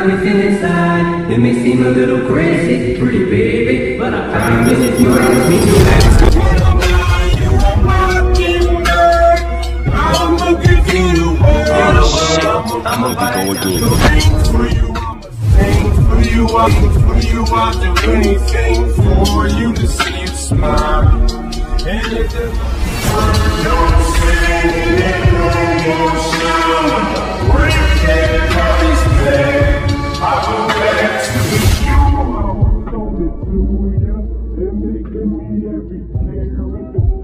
got me feeling sad. It may seem a little crazy, pretty baby, but I promise if you ask me to ask. You a mockingbird. I'm looking for you. I'm about to go again. Sing for you. Sing for you. I'll do anything for you to see you smile. And if the don't sing it, don't shout. Break it, promise me. I will back to you. I will come to you. And making me every day.